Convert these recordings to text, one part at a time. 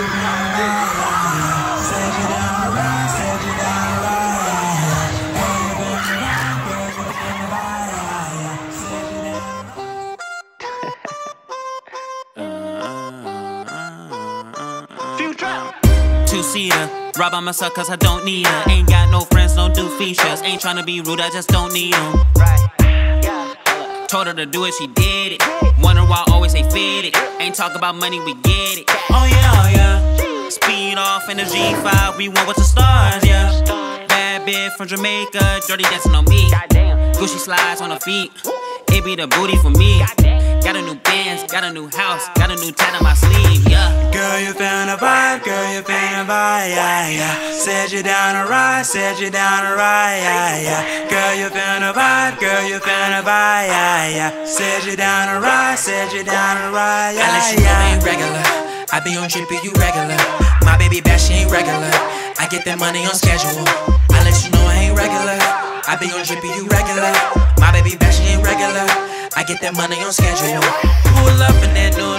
Futrell. Two-seater, ride by myself cause I don't need her. Ain't got no friends, don't do features. Ain't tryna be rude, I just don't need them. Told her to do it, she did it. Wonder why I always say fit it. Ain't talk about money, we get it. Oh yeah, oh yeah. Speed off in the G5, we went with the stars, yeah. Bad bitch from Jamaica, dirty dancing on me. Gucci slides on her feet, it be the booty for me. Got a new Benz, got a new house, got a new tat on my sleeve, yeah. Girl, you finna vibe, girl, you finna vibe, yeah, yeah. Said you down to ride, said you down to ride, yeah, yeah. Girl, you finna vibe, girl, you finna vibe, yeah, yeah. Said you down to ride, said you down to ride, yeah, yeah. I let you know I ain't regular, I be on drippy, you regular. My baby bad, she ain't regular, I get that money on schedule. I let you know I ain't regular, I be on drippy, you regular. My baby bad, she ain't regular, I get that money on schedule. Pull up in that no.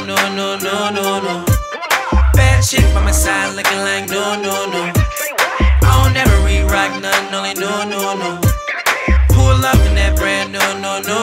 Bad chick by my side looking like no. I don't never re-rock nothing, only no. Pull up in that brand no.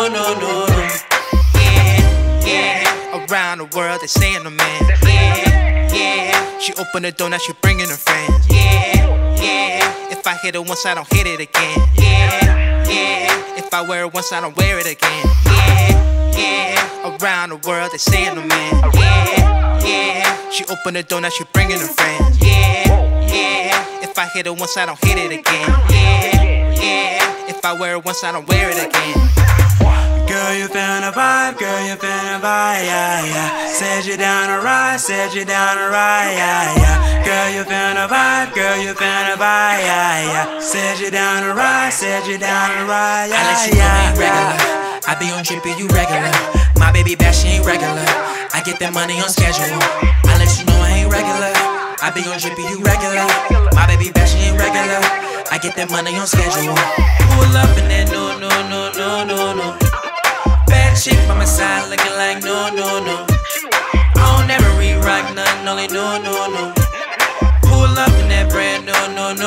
Yeah. Around the world they saying the man. Yeah. She open the door, now she bringing her friends. Yeah. If I hit it once, I don't hit it again. Yeah. If I wear it once, I don't wear it again. Yeah. Around the world they saying the man. Yeah. She open the door, now she bringing her friends. Yeah. If I hit it once, I don't hit it again. Yeah. If I wear it once, I don't wear it again. Girl, you finna vibe, girl, you finna vibe, yeah, yeah. Said you down to ride, said you down to ride, yeah, yeah. Girl, you finna vibe, girl, you finna vibe, yeah, yeah. Said you down to ride, said you down to ride, yeah, yeah. I let you know I ain't regular, I be on drippy, you regular. My baby bad, she ain't regular, I get that money on schedule. I let you know I ain't regular, I be on drippy, you regular. My baby bad, she ain't regular, I get that money on schedule. Pull up in that no. Bad chick by my side looking like no. I don't never re-rock nothing, only no. Pull up in that brand no.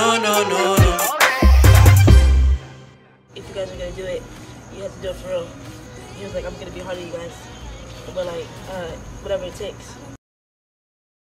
If you guys are gonna do it, you have to do it for real. He was like, I'm gonna be hard on you guys. But like, whatever it takes.